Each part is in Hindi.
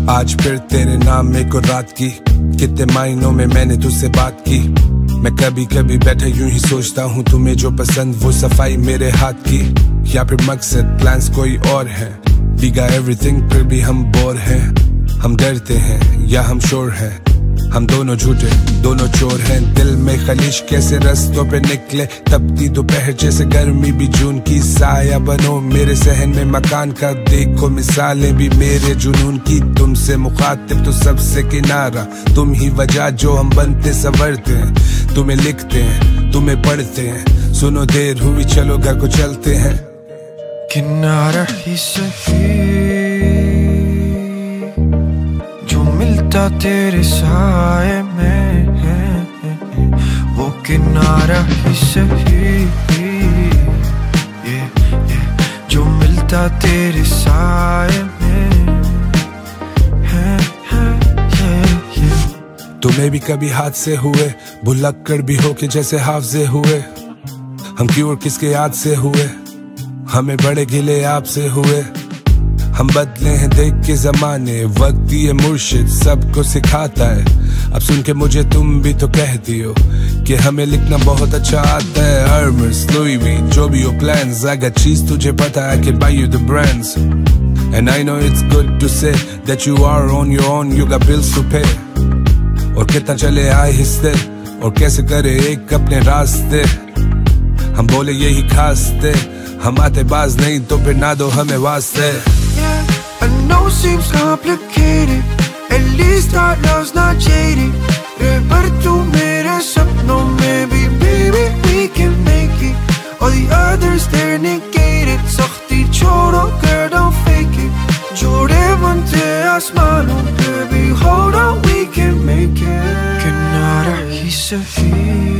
आज फिर तेरे नाम में को रात की, कितने मायनों में मैंने तुझसे बात की। मैं कभी कभी बैठा यूं ही सोचता हूँ, तुम्हें जो पसंद वो सफाई मेरे हाथ की, या फिर मकसद प्लान्स कोई और है। We got everything फिर भी हम बोर हैं। हम डरते हैं या हम श्योर हैं, हम दोनों झूठे दोनों चोर हैं। दिल में खलिश कैसे रस्तों पे निकले, तपती दोपहर जैसे गर्मी भी जून की। साया बनो मेरे सहन में मकान का, देखो मिसालें भी मेरे जुनून की। तुमसे मुखातिब तो सबसे किनारा, तुम ही वजह जो हम बनते संवरते हैं। तुम्हें लिखते हैं तुम्हें पढ़ते हैं, सुनो देर हुई चलो घर को चलते हैं। किनारा ही सही जो मिलता तेरे साए में है, वो किनारा ही सही जो मिलता तेरे साए में है। तुम्हें भी कभी हादसे हुए, भुलक्कड़ भी हो के जैसे हाफजे हुए। हम क्यों और किसके याद से हुए, हमें बड़े गिले आपसे हुए। हम बदले हैं देख के जमाने, वक्त ये मुर्शिद सबको सिखाता है। अब सुन के मुझे तुम भी तो कह दियो कि हमें लिखना बहुत अच्छा आता है। Hermes, Louis V, जो भी हो plans, अगर चीज तुझे पता है कि buy you the brands। And I know it's good to say that you are on your own, you got bills to pay। और कितना चले आए हिस्से और कैसे करे एक अपने रास्ते। हम बोले यही खास थे, हम आते बाज नहीं तो फिर ना दो हमें वास्ते। I know it seems complicated, at least our love's not jaded। पर तू मेरे सपनों में भी, baby we can make it। All the others they're negated, सख्ती छोड़ो girl don't fake it। जोड़े बनते आसमानों पे भी, hold on we can make it। किनारा ही सही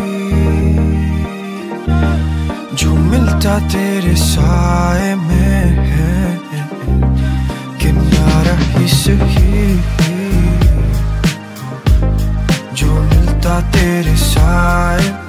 जो मिलता तेरे साए में है, किनारा ही सही जो मिलता तेरे साए में।